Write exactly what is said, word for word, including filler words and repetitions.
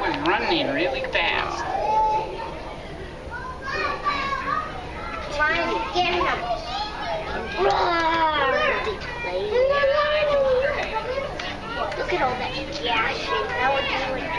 was running really fast. Come on, get him. Roar! Look at all that gas. Now we're doing